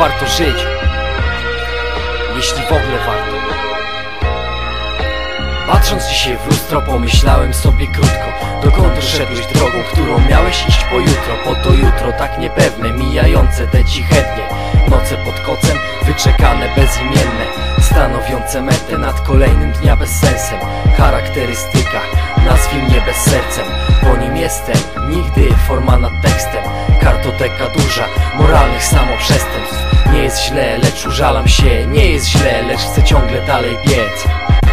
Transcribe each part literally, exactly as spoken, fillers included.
warto żyć, jeśli w ogóle warto. Patrząc dzisiaj w lustro, pomyślałem sobie krótko: dokąd doszedłeś drogą, którą miałeś iść pojutro? Po to jutro tak niepewne, mijające te ciche dnie, noce pod kocem, wyczekane, bezimienne, stanowiące metę nad kolejnym dnia bezsensem. Charakterystyka, nazwij mnie bezsercem, po nim jestem, nigdy forma nad tekstem. Kartoteka duża, moralnych samoprzestępstw. Nie jest źle, lecz użalam się, nie jest źle, lecz chcę ciągle dalej biec.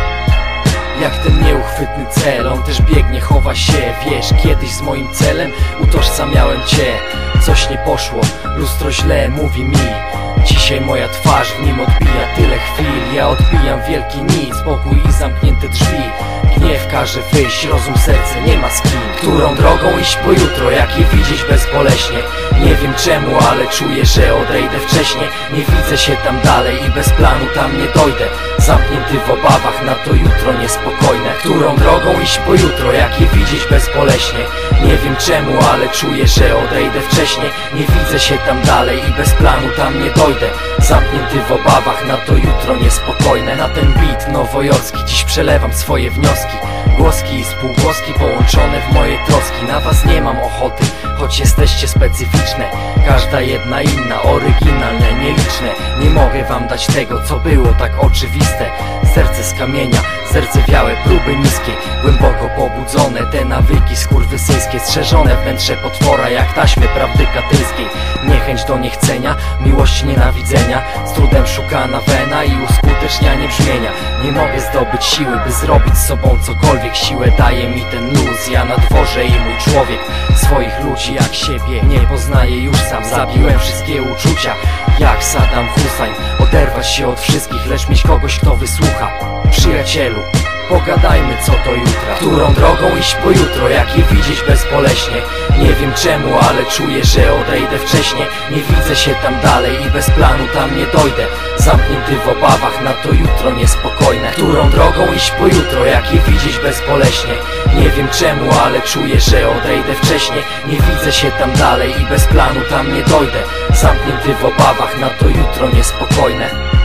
Jak ten nieuchwytny cel, on też biegnie, chowa się. Wiesz, kiedyś z moim celem utożsamiałem cię. Coś nie poszło, lustro źle mówi mi. Dzisiaj moja twarz w nim odbija tyle chwil. Ja odbijam wielki nic, spokój i zamknięte drzwi. Gniew każe wyjść, rozum, serce nie ma z kim. Którą drogą iść pojutro, jak je widzieć bezboleśnie? Nie wiem czemu, ale czuję, że odejdę wcześniej. Nie widzę się tam dalej i bez planu tam nie dojdę. Zamknięty w obawach na to jutro niespokojne. Którą drogą iść pojutro, jak je widzieć bezboleśnie? Nie wiem czemu, ale czuję, że odejdę wcześniej. Nie widzę się tam dalej i bez planu tam nie dojdę. Zamknięty w obawach na to jutro niespokojne. Na ten beat nowojorski dziś przelewam swoje wnioski. Głoski i spółgłoski połączone w moje troski. Na was nie mam ochoty, choć jesteście specyficzne. Każda jedna inna, oryginalne, nieliczne. Nie mogę wam dać tego, co było tak oczywiste. Serce z kamienia, zardzewiałe, próby niskie, głęboko pobudzone, te nawyki skurwysyńskie, strzeżone wnętrze potwora jak taśmy prawdy katyńskiej. Niechęć do niechcenia, miłość nienawidzenia, z trudem szukana wena i uskutecznianie brzmienia. Nie mogę zdobyć siły, by zrobić z sobą cokolwiek. Siłę daje mi ten luz, ja na dworze i mój człowiek. Swoich ludzi jak siebie nie poznaję już sam. Zabiłem wszystkie uczucia jak Saddam Hussein. Oderwać się od wszystkich, lecz mieć kogoś, kto wysłucha. Przyjacielu, pogadajmy co do jutra. Którą drogą iść pojutro, jak je widzieć bezboleśnie? Nie wiem czemu, ale czuję, że odejdę wcześniej. Nie widzę się tam dalej i bez planu tam nie dojdę. Zamknięty w obawach na to jutro niespokojne. Którą drogą iść pojutro, jak je widzieć bezboleśnie? Nie wiem czemu, ale czuję, że odejdę wcześniej. Nie widzę się tam dalej i bez planu tam nie dojdę. Zamknięty w obawach na to jutro niespokojne.